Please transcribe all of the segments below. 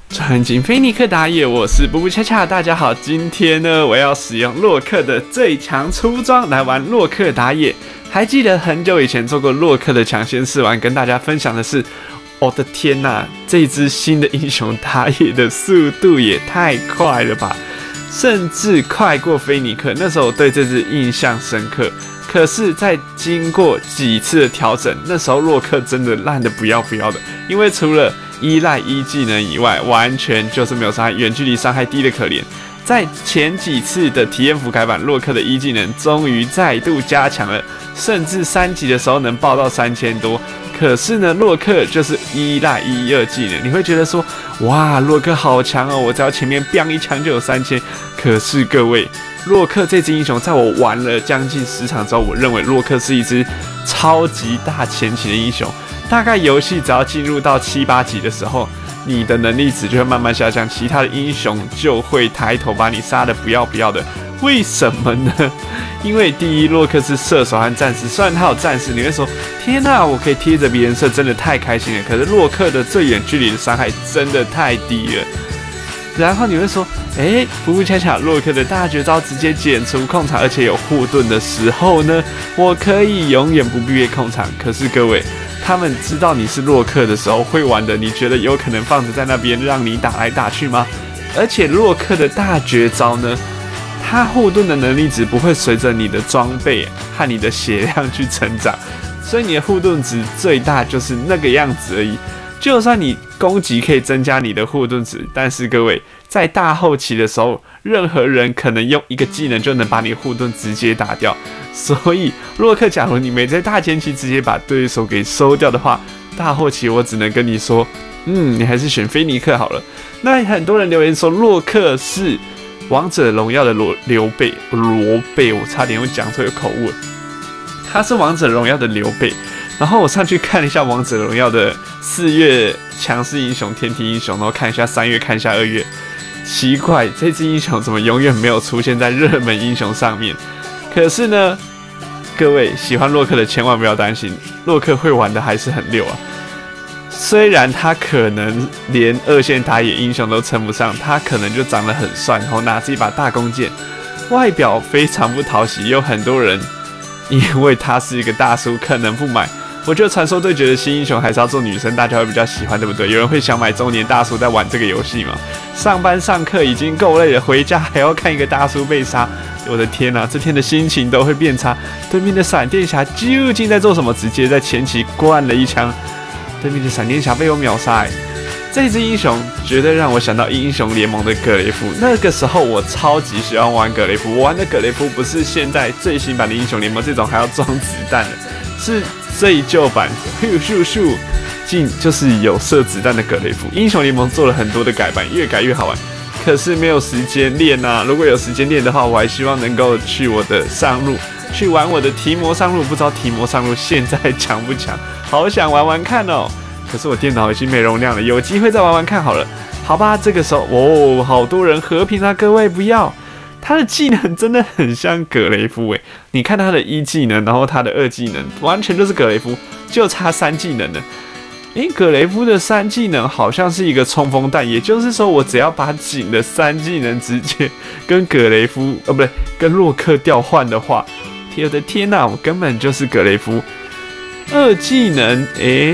穿进菲尼克打野，我是布布恰恰，大家好，今天呢，我要使用洛克的最强出装来玩洛克打野。还记得很久以前做过洛克的抢先试玩，跟大家分享的是，我的天哪，这支新的英雄打野的速度也太快了吧，甚至快过菲尼克。那时候我对这支印象深刻。可是，在经过几次的调整，那时候洛克真的烂得不要不要的，因为除了依赖一技能以外，完全就是没有伤害，远距离伤害低的可怜。在前几次的体验服改版，洛克的一技能终于再度加强了，甚至3级的时候能爆到3000多。可是呢，洛克就是依赖1、2技能，你会觉得说，哇，洛克好强哦，我只要前面 biang 一枪就有3000。可是各位，洛克这支英雄，在我玩了将近10场之后，我认为洛克是一支超级大前期的英雄。大概游戏只要进入到7、8级的时候，你的能力值就会慢慢下降，其他的英雄就会抬头把你杀得不要不要的。为什么呢？因为第一，洛克是射手和战士，虽然他有战士，你会说天哪，我可以贴着别人射，真的太开心了。可是洛克的最远距离的伤害真的太低了。然后你会说，布布恰恰洛克的大绝招直接减除控场，而且有护盾的时候呢，我可以永远不必被控场。可是各位，他们知道你是洛克的时候会玩的，你觉得有可能放着在那边让你打来打去吗？而且洛克的大绝招呢，它护盾的能力值不会随着你的装备和你的血量去成长，所以你的护盾值最大就是那个样子而已。就算你攻击可以增加你的护盾值，但是各位，在大后期的时候，任何人可能用一个技能就能把你护盾直接打掉。所以洛克，假如你没在大前期直接把对手给收掉的话，大后期我只能跟你说，你还是选菲尼克好了。那很多人留言说洛克是王者荣耀的罗贝，我差点又讲错有口误。他是王者荣耀的刘备。然后我上去看了一下王者荣耀的4月强势英雄、天梯英雄，然后看一下3月，看一下2月。奇怪，这支英雄怎么永远没有出现在热门英雄上面？可是呢，各位喜欢洛克的千万不要担心，洛克会玩的还是很溜啊。虽然他可能连2线打野英雄都称不上，他可能就长得很帅，然后拿着一把大弓箭，外表非常不讨喜，有很多人因为他是一个大叔可能不买。我觉得传说对决的新英雄还是要做女生，大家会比较喜欢，对不对？有人会想买中年大叔在玩这个游戏吗？上班上课已经够累了，回家还要看一个大叔被杀，我的天哪，这天的心情都会变差。对面的闪电侠究竟在做什么？直接在前期灌了一枪，对面的闪电侠被我秒杀。这支英雄绝对让我想到英雄联盟的葛雷夫。那个时候我超级喜欢玩葛雷夫，我玩的葛雷夫不是现在最新版的英雄联盟这种还要装子弹的，是最旧版咻咻咻进就是有射子弹的葛雷夫。英雄联盟做了很多的改版，越改越好玩，可是没有时间练啊。如果有时间练的话，我还希望能够去我的上路去玩我的提摩上路，不知道提摩上路现在强不强，好想玩玩看哦。可是我电脑已经没容量了，有机会再玩玩看好了。好吧，这个时候好多人和平啊，各位不要。他的技能真的很像葛雷夫你看他的1技能，然后他的2技能，完全就是葛雷夫，就差3技能了。葛雷夫的3技能好像是一个冲锋弹，也就是说，我只要把井的3技能直接跟葛雷夫，不对，跟洛克调换的话，我的天哪，我根本就是葛雷夫。2技能，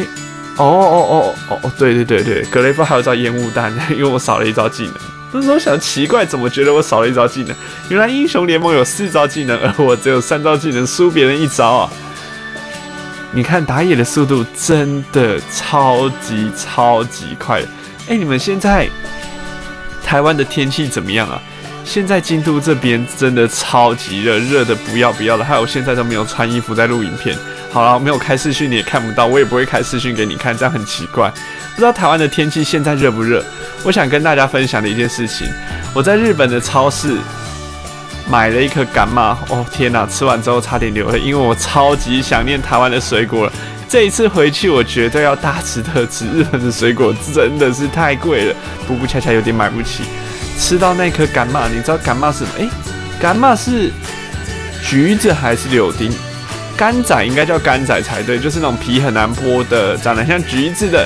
对，葛雷夫还有招烟雾弹，因为我少了一招技能。那时候想奇怪，怎么觉得我少了一招技能？原来英雄联盟有4招技能，而我只有3招技能，输别人1招啊！你看打野的速度真的超级快。你们现在台湾的天气怎么样啊？现在京都这边真的超级热，热的不要不要的，害我现在都没有穿衣服在录影片。好了，没有开视讯你也看不到，我也不会开视讯给你看，这样很奇怪。不知道台湾的天气现在热不热？我想跟大家分享的一件事情，我在日本的超市买了一颗柑嘛，天哪，吃完之后差点流泪，因为我超级想念台湾的水果了。这一次回去我绝对要大吃特吃，日本的水果真的是太贵了，布布恰恰有点买不起。吃到那颗柑嘛，你知道柑嘛是什么？柑嘛是橘子还是柳丁？柑仔应该叫柑仔才对，就是那种皮很难剥的，长得像橘子的。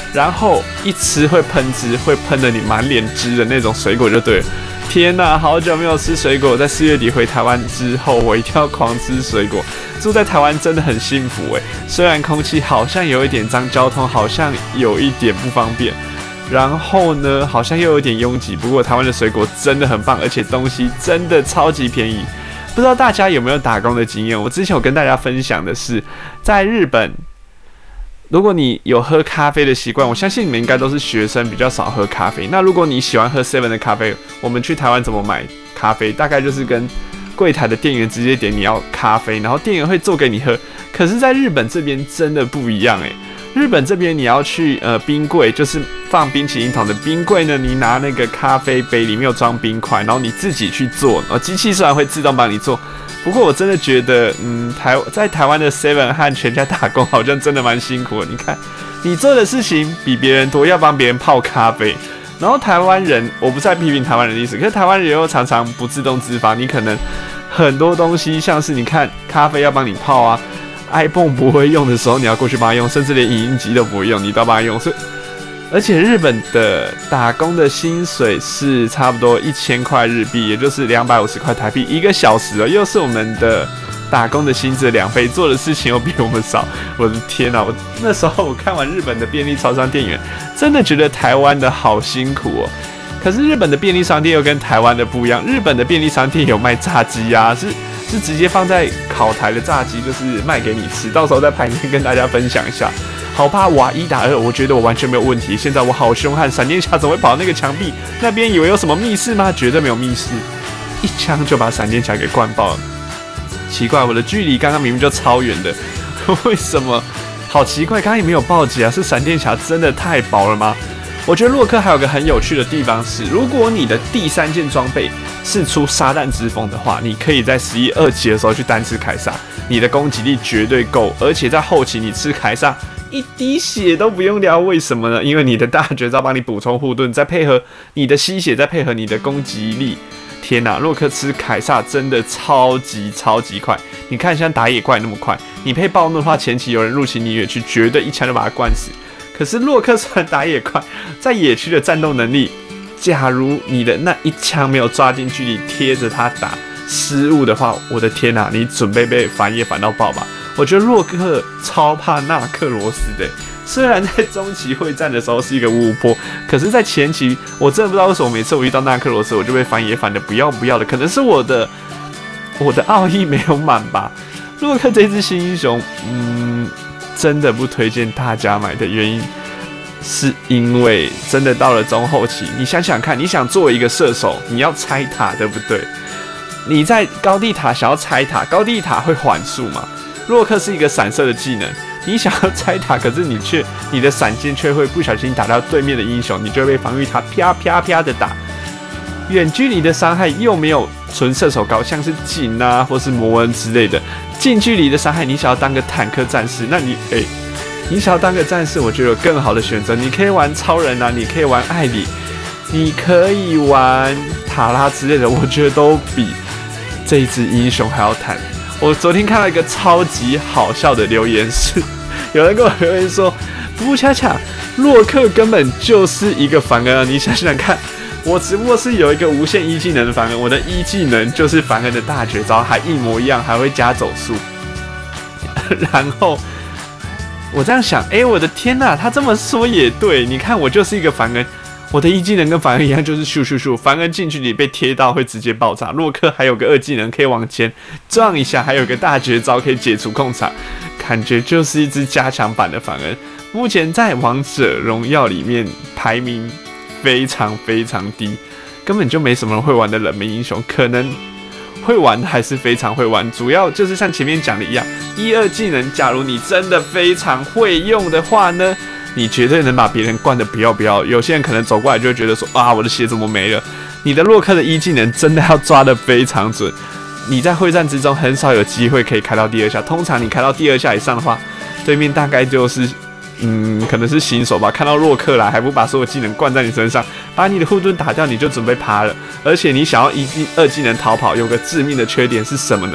然后一吃会喷汁，会喷得你满脸汁的那种水果就对了。天哪，好久没有吃水果，在4月底回台湾之后，我一定要狂吃水果。住在台湾真的很幸福虽然空气好像有一点脏，交通好像有一点不方便，然后呢，好像又有点拥挤。不过台湾的水果真的很棒，而且东西真的超级便宜。不知道大家有没有打工的经验？我之前有跟大家分享的是，在日本，如果你有喝咖啡的习惯，我相信你们应该都是学生，比较少喝咖啡。那如果你喜欢喝 Seven 的咖啡，我们去台湾怎么买咖啡？大概就是跟柜台的店员直接点你要咖啡，然后店员会做给你喝。可是，在日本这边真的不一样日本这边你要去冰柜，就是放冰淇淋桶的冰柜呢，你拿那个咖啡杯里面有装冰块，然后你自己去做，机器虽然会自动帮你做。不过我真的觉得，在台湾的 Seven 和全家打工好像真的蛮辛苦的。你看，你做的事情比别人多，要帮别人泡咖啡。然后台湾人，我不是在批评台湾人的意思，可是台湾人又常常不自动自发。你可能很多东西，像是你看咖啡要帮你泡啊 ，iPhone 不会用的时候，你要过去帮他用，甚至连影印机都不会用，你都要帮他用。所以，而且日本的打工的薪水是差不多1000块日币，也就是250块台币1个小时又是我们的打工的薪资的2倍，做的事情又比我们少。我的天啊！我那时候我看完日本的便利超商店员，真的觉得台湾的好辛苦可是日本的便利商店又跟台湾的不一样，日本的便利商店有卖炸鸡啊，是直接放在烤台的炸鸡，就是卖给你吃。到时候在排面跟大家分享一下。好吧，哇，1打2，我觉得我完全没有问题。现在我好凶悍，闪电侠怎么会跑到那个墙壁那边？以为有什么密室吗？绝对没有密室，一枪就把闪电侠给灌爆了。奇怪，我的距离刚刚明明就超远的，为什么？好奇怪，刚刚也没有暴击啊，是闪电侠真的太薄了吗？我觉得洛克还有个很有趣的地方是，如果你的第3件装备是出撒旦之风的话，你可以在11、2级的时候去单吃凯撒，你的攻击力绝对够，而且在后期你吃凯撒一滴血都不用掉，为什么呢？因为你的大绝招帮你补充护盾，再配合你的吸血，再配合你的攻击力。天哪，洛克吃凯撒真的超级快！你看像打野怪那么快，你配暴怒的话，前期有人入侵你野区，绝对一枪就把他灌死。可是洛克虽然打野快，在野区的战斗能力，假如你的那一枪没有抓进距离，贴着他打，失误的话，我的天哪，你准备被反野反到爆吧！我觉得洛克超怕纳克罗斯的，虽然在中期会战的时候是一个五五波，可是在前期我真的不知道为什么每次我遇到纳克罗斯我就被反野反的不要的，可能是我的奥义没有满吧。洛克这只新英雄，真的不推荐大家买的原因，是因为真的到了中后期，你想想看，你想作为一个射手，你要拆塔，对不对？你在高地塔想要拆塔，高地塔会缓速嘛？洛克是一个闪射的技能，你想要拆塔，可是你的闪现却会不小心打到对面的英雄，你就会被防御塔啪啪啪的打。远距离的伤害又没有纯射手高，像是锦啊或是摩恩之类的。近距离的伤害，你想要当个坦克战士，那你想要当个战士，我觉得有更好的选择。你可以玩超人啊，你可以玩艾里，你可以玩塔拉之类的，我觉得都比这一支英雄还要坦。我昨天看到一个超级好笑的留言是，有人跟我留言说，不恰恰，洛克根本就是一个凡恩啊！你想想看，我只不过是有一个无限一技能的凡恩，我的一技能就是凡恩的大绝招，还一模一样，还会加走速。然后我这样想，我的天哪，他这么说也对，你看我就是一个凡恩。我的一技能跟凡恩一样，就是咻咻咻，凡恩近距离被贴到会直接爆炸。洛克还有个2技能可以往前撞一下，还有个大绝招可以解除控场，感觉就是一只加强版的凡恩。目前在王者荣耀里面排名非常低，根本就没什么人会玩的冷门英雄，可能会玩还是非常会玩，主要就是像前面讲的一样，1、2技能，假如你真的非常会用的话呢，你绝对能把别人灌得不要。有些人可能走过来就会觉得说，啊，我的血怎么没了？你的洛克的1技能真的要抓得非常准，你在会战之中很少有机会可以开到第2下，通常你开到第2下以上的话，对面大概就是可能是新手吧，看到洛克来还不把所有技能灌在你身上，把你的护盾打掉，你就准备趴了。而且你想要1、2技能逃跑，有个致命的缺点是什么呢？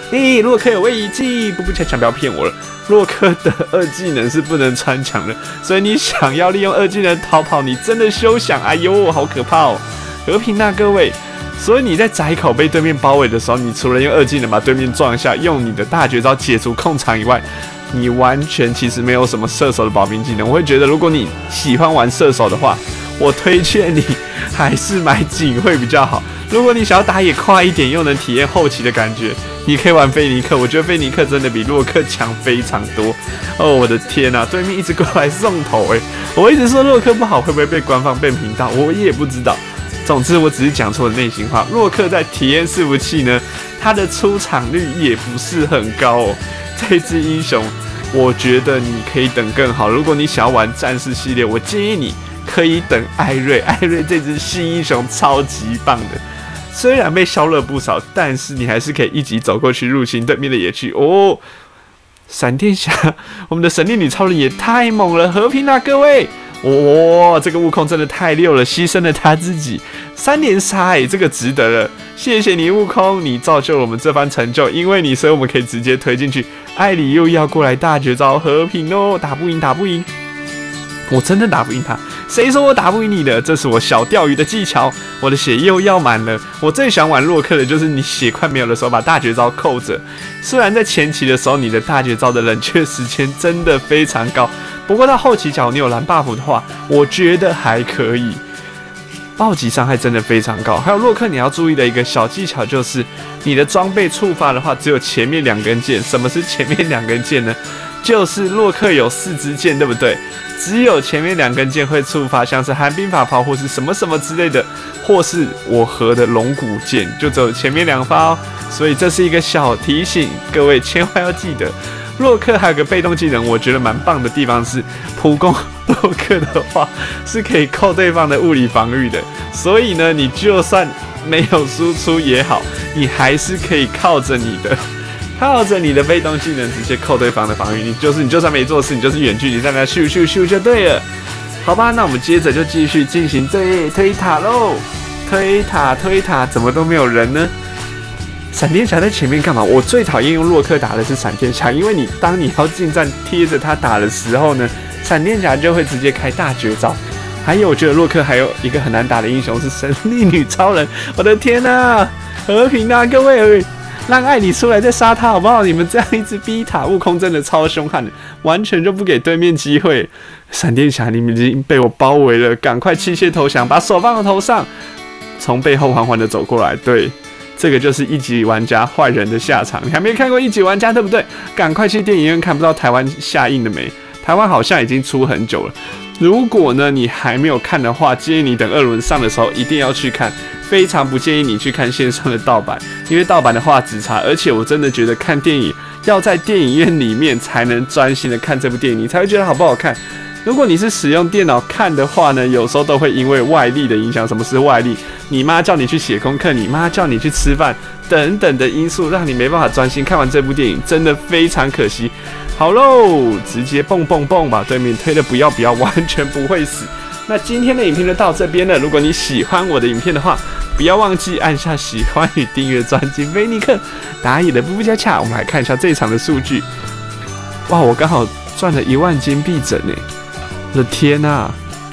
洛克有位移技，布布恰恰不要骗我了。洛克的2技能是不能穿墙的，所以你想要利用2技能逃跑，你真的休想！哎呦，好可怕哦！和平啊，各位。所以你在窄口被对面包围的时候，你除了用2技能把对面撞下，用你的大绝招解除控场以外，你完全其实没有什么射手的保兵技能。我会觉得，如果你喜欢玩射手的话，我推荐你还是买警会比较好。如果你想要打野快一点，又能体验后期的感觉，你可以玩菲尼克。我觉得菲尼克真的比洛克强非常多。哦，我的天啊，对面一直过来送头我一直说洛克不好，会不会被官方变频道？我也不知道。总之，我只是讲错了内心话。洛克在体验伺服器呢，他的出场率也不是很高哦。这支英雄，我觉得你可以等更好。如果你想要玩战士系列，我建议你可以等艾瑞。艾瑞这支新英雄超级棒的。虽然被削了不少，但是你还是可以一级走过去入侵对面的野区哦。闪电侠，我们的神力女超人也太猛了！和平啊，各位！这个悟空真的太溜了，牺牲了他自己3连杀这个值得了。谢谢你，悟空，你造就了我们这番成就，因为你，所以我们可以直接推进去。艾里又要过来大绝招和平哦，打不赢，打不赢。我真的打不赢他，谁说我打不赢你的？这是我小钓鱼的技巧，我的血又要满了。我最喜欢玩洛克的就是你血快没有的时候，把大绝招扣着。虽然在前期的时候，你的大绝招的冷却时间真的非常高，不过到后期，假如你有蓝 buff 的话，我觉得还可以。暴击伤害真的非常高。还有洛克，你要注意的一个小技巧就是，你的装备触发的话，只有前面2根键。什么是前面2根键呢？就是洛克有4支箭，对不对？只有前面2根箭会触发，像是寒冰法炮或是什么什么之类的，或是我合的龙骨箭，就只有前面2发哦。所以这是一个小提醒，各位千万要记得。洛克还有个被动技能，我觉得蛮棒的地方是，普攻洛克的话是可以扣对方的物理防御的，所以呢，你就算没有输出也好，你还是可以靠着你的被动技能直接扣对方的防御，你就算没做事，你就是远距离在那咻咻咻就对了。好吧，那我们接着就继续进行推塔喽，推塔，怎么都没有人呢？闪电侠在前面干嘛？我最讨厌用洛克打的是闪电侠，因为当你要近战贴着他打的时候呢，闪电侠就会直接开大绝招。还有，我觉得洛克还有一个很难打的英雄是神力女超人。我的天啊，和平啊，各位！让艾里出来再杀他好不好？你们这样一直逼塔，悟空真的超凶悍的，完全就不给对面机会。闪电侠，你们已经被我包围了，赶快弃械投降，把手放到头上，从背后缓缓的走过来。对，这个就是1级玩家坏人的下场。你还没看过1级玩家对不对？赶快去电影院看，不知道台湾下映了没？台湾好像已经出很久了。如果呢你还没有看的话，建议你等2轮上的时候一定要去看。非常不建议你去看线上的盗版，因为盗版的画质差，而且我真的觉得看电影要在电影院里面才能专心的看这部电影，你才会觉得好不好看。如果你是使用电脑看的话呢，有时候都会因为外力的影响。什么是外力？你妈叫你去写功课，你妈叫你去吃饭等等的因素，让你没办法专心看完这部电影，真的非常可惜。好喽，直接蹦蹦蹦把对面推的不要，完全不会死。那今天的影片就到这边了。如果你喜欢我的影片的话，不要忘记按下喜欢与订阅专辑菲尼克打野的布布恰恰。我们来看一下这一场的数据。哇，我刚好赚了1万金币整耶！我的天啊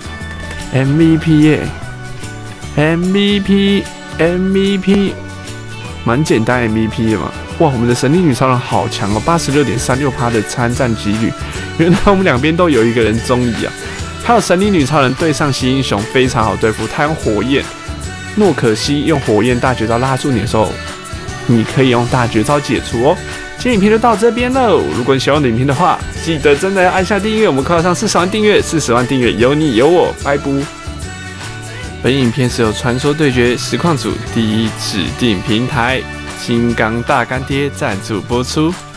，MVP 耶 ，MVP， 蛮简单 MVP 的嘛。哇，我们的神力女超人好强哦，86.36%的参战几率。原来我们两边都有一个人中移啊。还有神力女超人对上新英雄非常好对付，她用火焰，诺可西用火焰大绝招拉住你的时候，你可以用大绝招解除哦。今天影片就到这边喽，如果你喜欢我的影片的话，记得真的要按下订阅，我们快要上40万订阅，40万订阅有你有我，拜拜。本影片是由传说对决实况组第1指定平台金刚大干爹赞助播出。